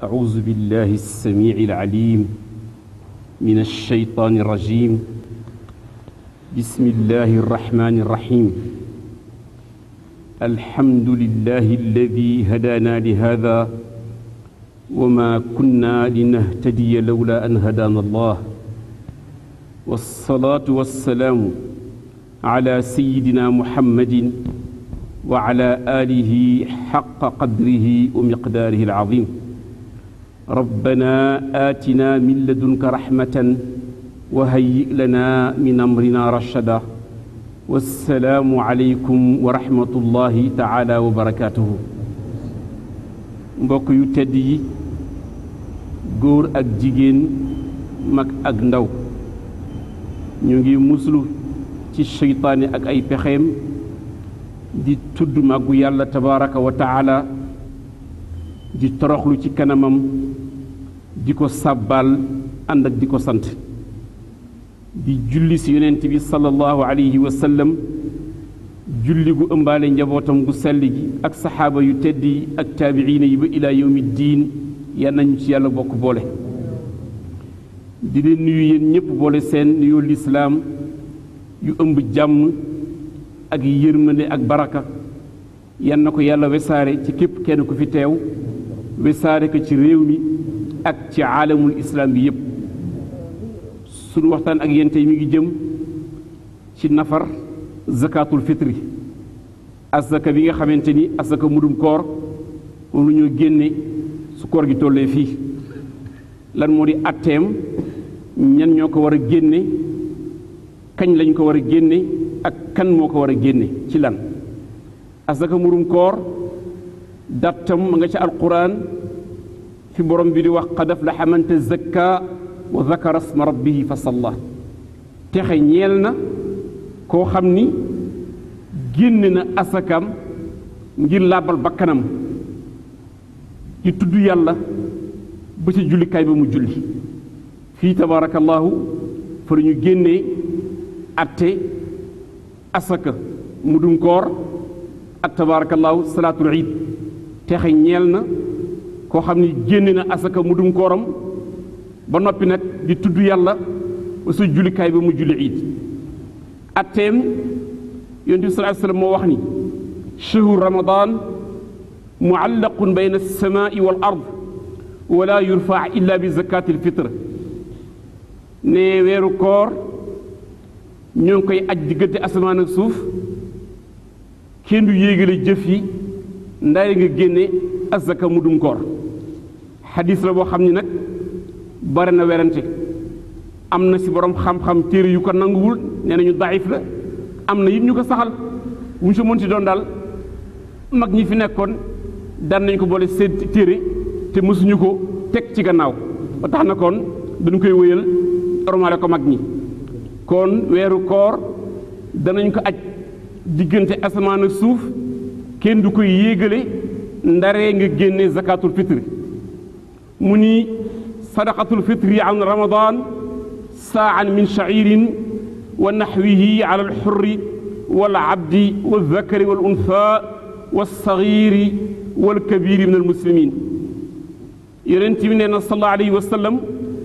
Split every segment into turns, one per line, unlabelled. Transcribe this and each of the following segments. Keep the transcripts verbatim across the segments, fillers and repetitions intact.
أعوذ بالله السميع العليم من الشيطان الرجيم بسم الله الرحمن الرحيم الحمد لله الذي هدانا لهذا وما كنا لنهتدي لولا أن هدانا الله والصلاة والسلام على سيدنا محمد وعلى آله حق قدره ومقداره العظيم ربنا آتنا من لدنك رحمة وهيئ لنا من أمرنا رشدا والسلام عليكم ورحمة الله تعالى وبركاته mbokk yu tedd yi góor ak jigéen mag ak ndaw ñu ngi muslu ci seytaane ak ay pexeem di tudd màggu yàlla tabaraka wa taala di toroxlu ci kanamam di ko sàbbaal ànd ak di ko sant di julli si yonent bi sallallahu alayhi wa sallam julli gu ëmbaale njabootam gu sell gi ak saxaaba yu tedd yi ak taabiina yi ba ilaa yawmi diin yal nañu ci yàlla bokk boole di leen nuyu yéen ñëpp boole seen nuyoo lislaam yu ëmb jàmm ak yërmande ak baraka yan na ko yàlla wesaare ci képp kenn ku fi teew wesaare ko ci réew mi ak ci aalamul islam bi yépp sunu waxtaan ak yéen tey mi ngi jëm ci nafar zakatul fitri asaka bi nga xamante ni asaka mudum koor moom lu ñoo génne su koor gi tollee fii lan moo di atteem ñan ñoo ko war a génne kañ lañ ko war a génne ak kan moo ko war a génne ci lan asaka murum koor dattam ma nga ca alquran fi borom bi di wax qad aflaha man tazakka wa zakara asma rabbihi fa salla texe ñeel na koo xam ni génne na asakam ngir laabal bakkanam di tudd yàlla ba ca jullikaay ba mu julli fii tabarakallahu fa ñu génnee atte asaka mudum koor ak tabarakallahu salaatul iid texe ñeel na koo xam ni génne na asaka mudum kooram ba noppi nag di tudd yàlla ba sa jullikaay ba mu julli iid atteem yonent bi sallallahu alayhi wa sallam moo wax ni shahru ramadan muallaqun bayna alsamaai wal ard wala yurfa illa bi zakati alfitre ne weeru koor ñoo ngi koy aj diggante asamaan ak suuf kenn du yéegale jëf yi ndaay nga génne azaka mudum koor xadis la boo xam ni nag bare na werante am na si borom xam-xam téere yu ko nanguwul nee nañu daif la am na it ñu ko saxal bu ñu si mën si doon daal mag ñi fi nekkoon daan nañ ko boole seen téere te mësuñu ko teg ci gannaaw ba tax na kon dañ koy wéyal ormale ko mag ñi kon weeru koor danañ ko aj diggante asamaan ak suuf kenn du koy yéegale ndaree nga génne zakatul fitri mu ni sadaqatul fitri an ramadan saan min sha'irin wa naxwihi ala alxurri wal abdi wal zakari wal untha wal sagiri wal kabiri min almuslimin yonent bi nee na sallallahu alayhi wa sallam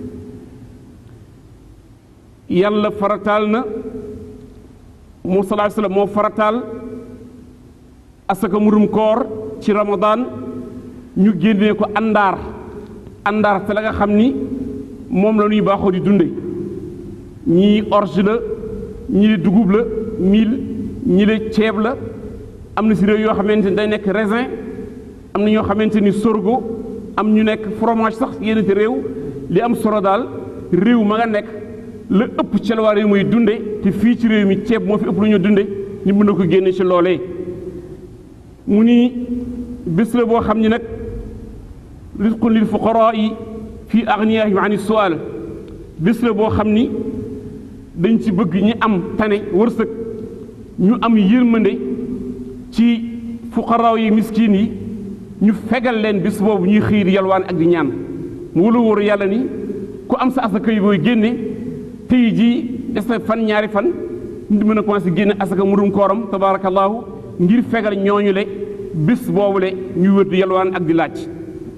yàlla farataal na moom sallallahu alayhi wa sallam moo farataal asaka murum koor ci ramadan ñu génnee ko àndaar àndaar te la nga xam ni moom la ñuy baaxoo di dunde ñii orge la ñii dugub la mil ñii la ceeb la am na si réew yoo xamante ni day nekk raisin am na ñoo xamante ni sorgho am ñu nekk fromage sax yenn te réew li am solo daal réew ma nga nekk la ëpp ci la waa réew muy dunde te fii ci réew mi ceeb moo fi ëpp lu ñu dunde ñu mën na ko génne ci loolee mu ni bés la boo xam ni nag risqun lil fuqaraa yi fii agniyaahim ani su'aal bés la boo xam ni dañ ci bëgg ñi am tane wërsëg ñu am yërmande ci fuqaraa yi miskiin yi ñu fegal leen bés boobu ñuy xiir yalwaan ak di ñaan mu wóolu wóoru yàlla ni ku am sa asaka yi booy génne tey jii des na fan ñaari fan ñu mën a commencé génne asaka murum kooram tabaarakallaahu ngir fegal ñooñu le bés boobu le ñu wër di yalwaan ak di laaj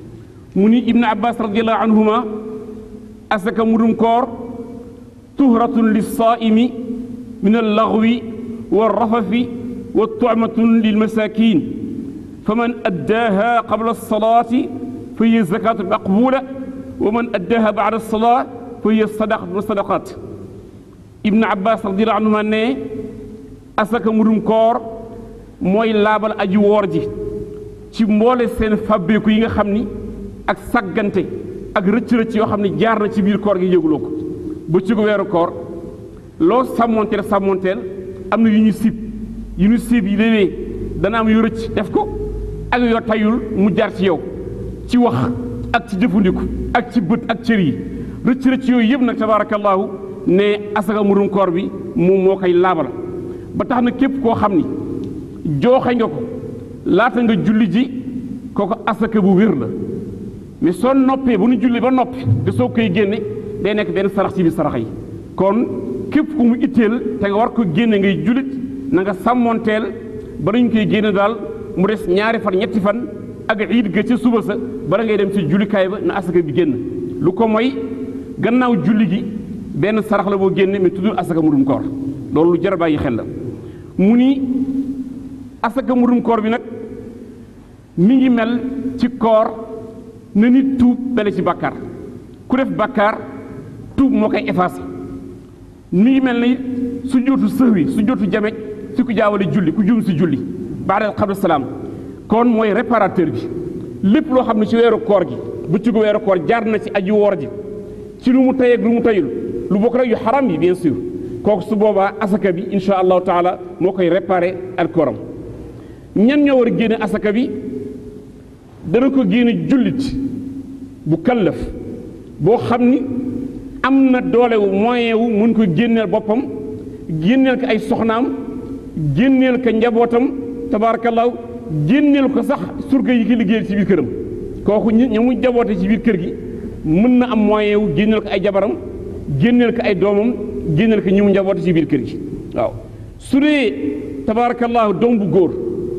mu ni ibnu abbas radiallahu anhuma asaka mudum koor tuhratun lissaimi min allaghwi walrafafi wa tu'matun lilmasakin faman addaaha qabla alsalati fa hiya zakatu maqbula wa man addaaha ba'da alsalati fa hiya sadaqatu min sadaqat ibnu abbas radiallahu anhuma ne asaka mudum koor mooy laabal aji woor ji ci mboole seen fàbbeeku yi nga xam ni ak saggante ak rëcc-rëcc yoo xam ne jaar na ci biir koor gi yëguloo ko ba ci weeru koor loo sàmmonteel sàmmonteel am na yu ñu sib yu ñu sib yi léeg-léeg dana am yu rëcc def ko ak yoo tayul mu jaar ci yow ci wax ak ci jëfandiku ak ci bët ak cër yi rëcc-rëcc yooyu yëpp nag tabaarakallaahu ne asaka mudum koor bi moom moo koy laabal ba tax na képp koo xam ni jooxe nga ko laata nga julli ji kooku asaka bu wér la mais soo noppee bu ñu julli ba noppi te soo koy génne day nekk benn sarax ci biir sarax yi kon képp ku mu itteel te nga war ko génne ngay jullit na nga sàmmoonteel ba dañu koy génne daal mu des ñaari fan ñetti fan ak iid ga ca suba sa bala ngay dem ci jullikaay ba na asaka bi génn lu ko mooy gannaaw julli gi benn sarax la boo génne mais tuddul asaka mudum koor loolu lu jar a bàyyi xel la mu ni asaka mudum koor bi nag mi ngi mel ci koor na nit tuub bale ci bàkkaar ku def bàkkaar tuub moo koy effacé mi ngi mel ni su jootu sëwi su jootu jameej si ku jaawale julli ku juum si julli baada qabla salaam kon mooy réparateur bi lépp loo xam ne ci weeru koor gi bëccëgu weeru koor jaar na ci aji woor ji ci lu mu tey ak lu mu teyul lu bokk rek yu xaram yi bien sûr kooku su boobaa asaka bi insha allahu taala moo koy réparé ak kooram ñan ñoo war a génne asaka bi dana ko génne jullit bu kallaf boo xam ni am na doole wu moyen wu mun ko génneel boppam génneel ko ay soxnaam génneel ko njabootam tabaarakallaahu génneel ko sax surga yi ki liggéeyal ci biir këram kooku ñi ña mu jaboote ci biir kër gi mën na am moyen wu génneel ko ay jabaram génneel ko ay doomam génneel ko ñi mu njaboote ci biir kër gi waaw su dee tabaarakallaahu doom bu góor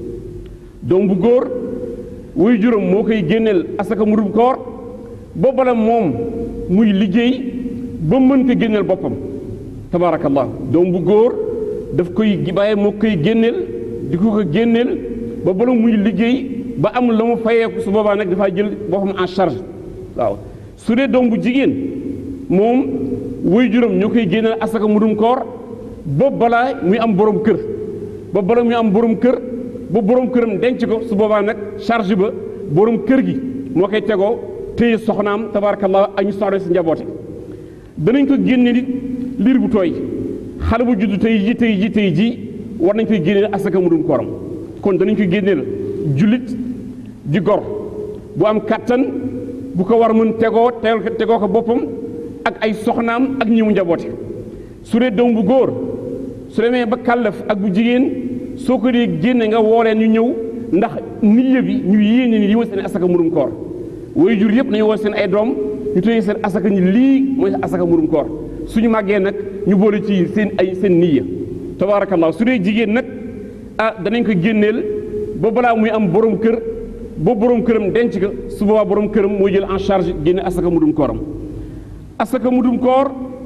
doom bu góor wuy juróom moo koy génneel asaka mudum koor ba bala moom muy liggéey ba mën ko génneel boppam tabaarakallaahu doom bu góor daf koy bàyyi moo koy génneel di ko ko génneel ba bala muy liggéey ba amul la mu fayeeku su boobaa nag dafaa jël boppam en charge waaw su dee doom bu jigéen moom wuy juróom ñoo koy génneel asaka mudum koor ba balaa muy am borom kër ba bala muy am borom kër ba borom këram denc ko su boobaa nag charge ba borom kër gi moo koy tegoo téye soxnaam tabarakallah ak ñu soxla si njaboote danañ ko génne nit liir bu tooy xale bu judd tey ji tey ji tey ji war nañ koy génneel asaka mudum kooram kon danañ ko génneel jullit di gor bu am kàttan bu ko war mën tegoo tegoo ko boppam ak ay soxnaam ak ñi mu njaboote su dee doom bu góor su demee ba kàllaf ak bu jigéen soo ko dee génne nga wooleen ñu ñëw ndax nit bi ñu yéene ni lii mooy seen asaka mudum koor way jur yëpp nañu woo seen ay doom ñu tëye seen asaka ñi lii mooy asaka mudum koor suñu màggee nag ñu boole ci seen ay seen niya tabarakallah su dee jigéen nag ah danañ ko génneel ba balaa muy am borom kër ba borom këram denc ko su boobaa borom këram mooy jël en charge génne asaka mudum kooram asaka mudum koor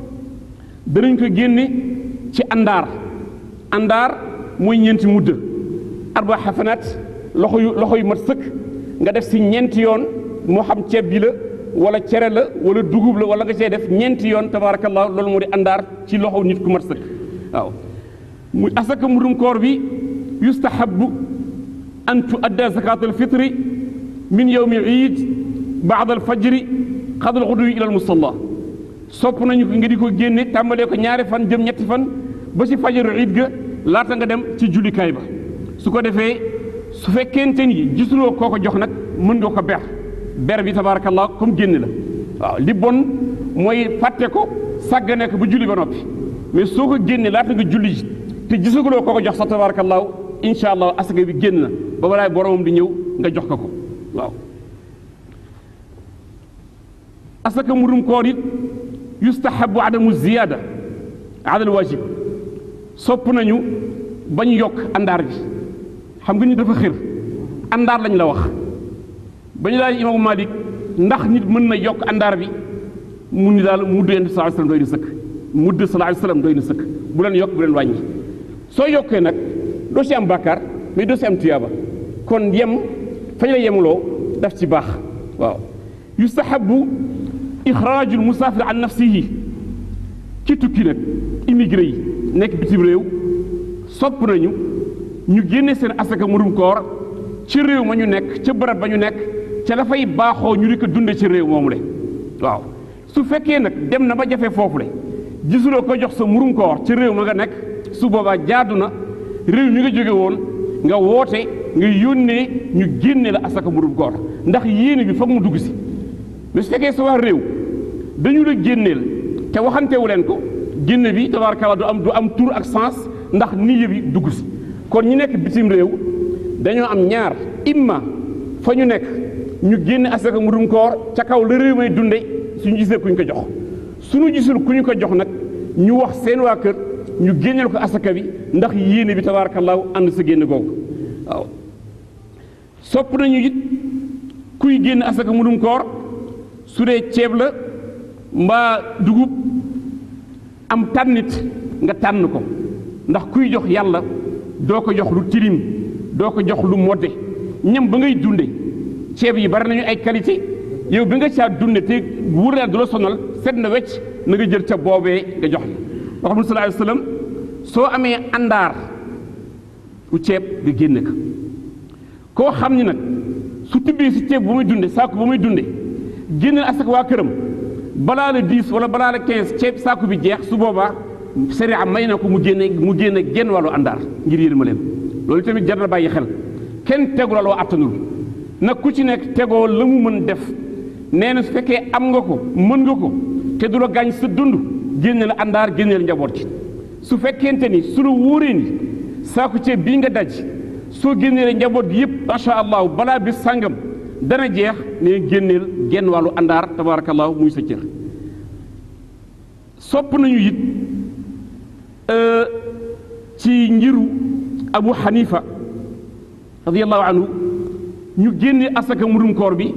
danañ ko génne ci àndaar àndaar mooy ñeenti mudd arba xafanaat loxo yu loxo yu mat sëkk nga def si ñeenti yoon moo xam ceeb bi la wala cere la wala dugub la wala nga cee def ñeenti yoon tabarakallah loolu moo di àndaar ci loxo nit ku mat sëkk waaw muy asaka mudum koor bi yustahabu an tuadda zakat alfitri min yawmi iid baada alfajri qadra alxudwi ila almusalla sopp nañu ko nga di ko génne tàmbalee ko ñaari fan jëm ñetti fan ba si fajaru iid ga laata nga dem ci jullikaay ba su ko defee su fekkente ni gisuloo koo ko jox nag mën nga ko ber ber bi tabarakallah comme génn la waaw li bon mooy fàtte ko sàggane ko ba julli ba noppi mais soo ko génne laata nga julli ji te gisaguloo koo ko jox sax tabarakallah incha allah asaka bi génn na ba balaay boromam di ñëw nga jox ko ko waaw asaka mudum koor it yustahabu adamu ziyada ala al wajib sopp nañu bañ yokk àndaar bi xam nga ni dafa xër àndaar lañ la wax bañu laaj imaamu Malik ndax nit mën na yokk àndaar bi mu ni daal mudd yonent bi sallallahu alayhi wasallam doy na sëkk mudd sallallahu alayhi wasallam doy na sëkk bu leen yokk bu leen wàññi soo yokkee nag doo si am bàkkaar mais doo si am tuyaaba kon yem fañ la yemuloo daf ci baax waaw yustahabu ixraajul musaafir an nafsihi ci tukki nag immigré yi nekk bitim réew sopp nañu ñu génne seen asaka murum koor ci réew ma ñu nekk ca barab ba ñu nekk ca dafay baaxoo ñu di ko dunde ci réew moomu le waaw su fekkee nag dem na ba jafe foofu le gisuloo ko jox sa murum koor ci réew ma nga nekk su boobaa jaadu na réew mi nga jóge woon nga woote nga yónnee ñu génne la asaka murum koor ndax yéene bi foog mu dugg si mais su fekkee sa waa réew dañu la génneel te waxantewu leen ko génne bi tabaarkalla du am du am tur ak sens ndax niyyë bi dugg si kon ñi nekk bitim réew dañoo am ñaar imma fa ñu nekk ñu génne asaka murum koor ca kaw la réew may dunde suñu gisee ku ñu ko jox suñu gisul ku ñu ko jox nag ñu wax seen waa kër ñu génneel ko asaka bi ndax yéene bi tabaarakallaahu ànd sa génn googu waaw sopp nañu it kuy génn asaka murum koor su dee ceeb la mbaa dugub am tànnit nga tànn ko ndax kuy jox yàlla doo ko jox lu tilim doo ko jox lu modde ñam ba ngay dunde ceeb yi bari nañu ay qualité yow bi nga caa dunde te wóor na du la sonal set na wecc na nga jël ca boobee nga jox la wax sallallahu alayhi wa sallam soo amee àndaar u ceeb nga génne ko koo xam ni nag su tibbee si ceeb bu muy dunde saako bu muy dunde génne asak waa këram balaa la dix wala balaa la quinze ceeb saako bi jeex su boobaa sariya may na ko mu génne mu génne genn wàllu àndaar ngir yërma leen loolu tamit jar na bàyyi xel kenn tegu la loo attanul nag ku ci nekk tegoo la mu mën def nee na su fekkee am nga ko mën nga ko te du la gaañ sa dund génne la àndaar génneel njaboot ci su fekkente ni su la wóoree ni saako ceeb bii nga daj soo génnee njaboot gi yëpp macha allah balaa bis sàngam dana jeex ne génneel genn wàllu àndaar tabarakallahu muy sa cër sopp nañu it ci ngiru Abu Hanifa radiyallahu anhu ñu génne asaka murum koor bi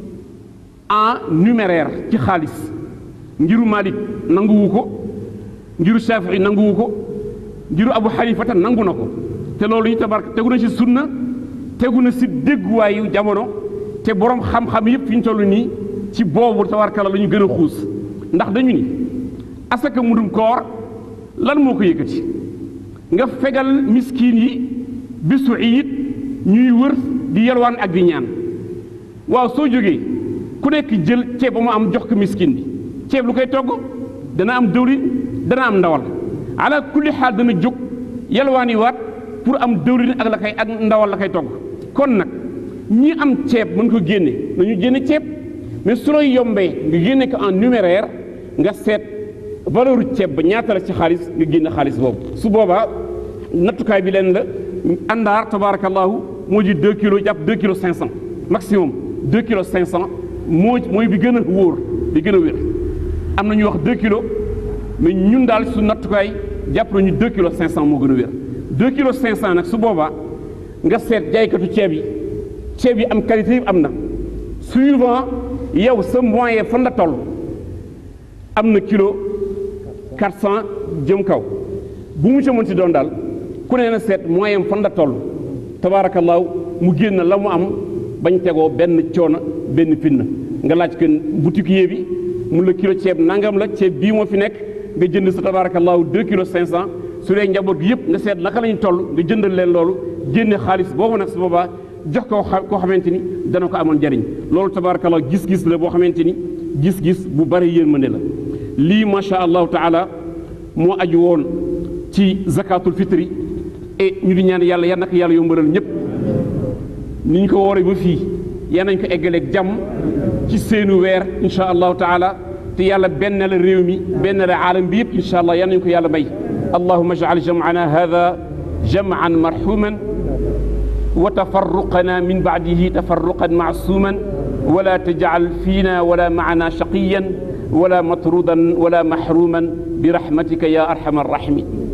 en numéraire ci xaalis ngiru Malik nanguwu ko ngiru Shafii nanguwu ko ngiru Abu Hanifa tan nangu na ko te loolu ñu tabaraka tegu na ci sunna tegu na si dégguwaayu jamono te borom xam-xam yëpp fi ñu toll nii ci boobu tabarakalla la ñu gën a xuus ndax dañu ni asaka murum koor lan moo ko yëkkati nga fegal miskiin yi bisu iid ñuy wër di yelwaan ak di ñaan waaw soo jógee ku nekk jël ceeb ba mu am jox ko miskiin bi ceeb lu koy togg dana am dëwlin dana am ndawal ala kulli xaal dana jóg yelwaan yi waat pour am dëwlin ak la koy ak ndawal la koy togg kon nag ñi am ceeb mën ko génne nañu génne ceeb mais su lay yombee nga génne ko en numéraire nga seet valeur ceeb ba ñaata la ci xaalis nga génne xaalis boobu su boobaa nattukaay bi leen la àndaar tabarakallahu moo ji deux kilos jàpp deux kilos cinq cent maximum deux kilos cinq cent moo mooy bi gën a wóor bi gën a wér am na ñuy wax deux kilos mais ñun daal su nattukaay jàpp nañu deux kilos cinq cent moo gën a wér deux kilos cinq cent nag su boobaa nga seet jaaykatu ceeb yi ceeb yi am qualité yi am na suivant yow sa moyen fan la toll am na kilo quatre cent jëm kaw bu mu ca mën ci doon daal ku ne na seet moyen fan la toll tabaarakallaahu mu génn la mu am bañ tegoo benn coono benn fitna nga laaj ko boutiquier bi mun la kilo ceeb nangam la ceeb bii moo fi nekk nga jënd sa tabaarakallaahu deux kilos cinq cent su dee njaboot gi yëpp nga seet naka lañu toll nga jëndal leen loolu génne xaalis boobu nag su boobaa jox ko koo xamante ni dana ko amoon njariñ loolu tabaarakallaahu gis-gis la boo xamante ni gis-gis bu bari yërmande la lii macha allahu taala moo aju woon ci zakatul fitri et ñu di ñaan yàlla yan naka yàlla yombalal ñëpp ni ñu ko wooree ba fii yan nañ ko eggaleeg jàmm ci seenu weer insha allahu taala te yàlla benn la réew mi benn la aalam bi yëpp insha allah yan nañ ko yàlla may allahuma jacal jamcana hada jamcan marxuman wa tafarruqana min bacdihi tafarruqan macsuuman wala tajcal fiina wala macana shaqiyan wala matrudan wala maxruman برحمتك يا أرحم الراحمين